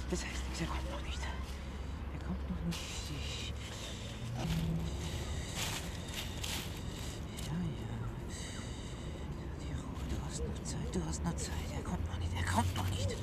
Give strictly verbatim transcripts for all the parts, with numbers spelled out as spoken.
Das heißt nichts, er kommt noch nicht. Er kommt noch nicht. Ich... Ja, ja. Die Ruhe, du hast noch Zeit, du hast noch Zeit. Er kommt noch nicht, er kommt noch nicht.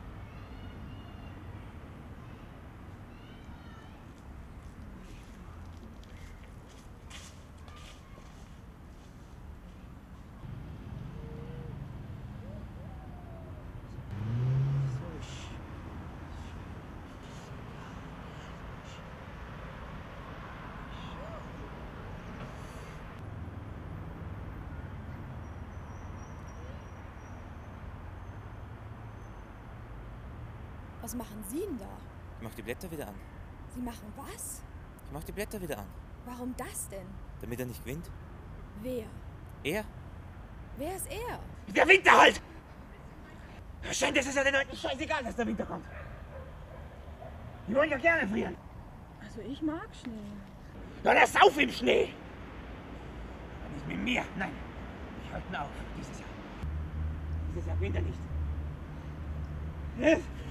Was machen Sie denn da? Ich mach die Blätter wieder an. Sie machen was? Ich mach die Blätter wieder an. Warum das denn? Damit er nicht gewinnt. Wer? Er? Wer ist er? Der Winter halt! Scheint, es ist ja den Leuten scheißegal, dass der Winter kommt. Die wollen ja gerne frieren. Also ich mag Schnee. Ja, der Sauf im Schnee! Aber nicht mit mir, nein. Ich halte ihn auf, dieses Jahr. Dieses Jahr gewinnt er nicht.